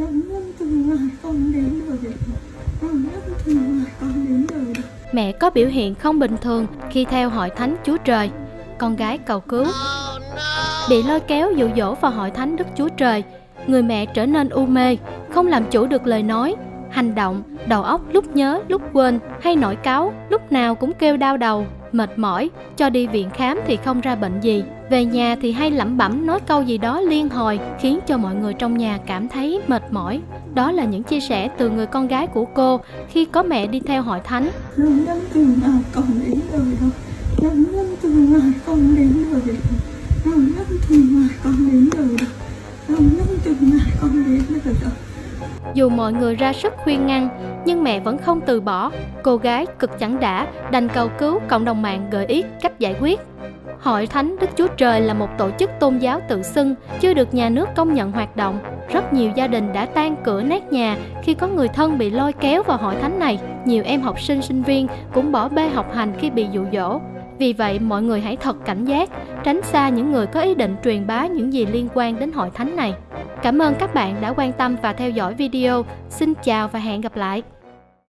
Mẹ có biểu hiện không bình thường khi theo hội thánh Chúa Trời. Con gái cầu cứu. Bị lôi kéo dụ dỗ vào hội thánh Đức Chúa Trời, người mẹ trở nên u mê, không làm chủ được lời nói, hành động, đầu óc lúc nhớ lúc quên hay nổi cáu, lúc nào cũng kêu đau đầu, mệt mỏi, cho đi viện khám thì không ra bệnh gì. Về nhà thì hay lẩm bẩm nói câu gì đó liên hồi, khiến cho mọi người trong nhà cảm thấy mệt mỏi. Đó là những chia sẻ từ người con gái của cô khi có mẹ đi theo hội thánh. Dù mọi người ra sức khuyên ngăn, nhưng mẹ vẫn không từ bỏ. Cô gái cực chẳng đã đành cầu cứu cộng đồng mạng gợi ý cách giải quyết. Hội Thánh Đức Chúa Trời là một tổ chức tôn giáo tự xưng, chưa được nhà nước công nhận hoạt động. Rất nhiều gia đình đã tan cửa nát nhà khi có người thân bị lôi kéo vào hội thánh này. Nhiều em học sinh, sinh viên cũng bỏ bê học hành khi bị dụ dỗ. Vì vậy, mọi người hãy thật cảnh giác, tránh xa những người có ý định truyền bá những gì liên quan đến hội thánh này. Cảm ơn các bạn đã quan tâm và theo dõi video. Xin chào và hẹn gặp lại!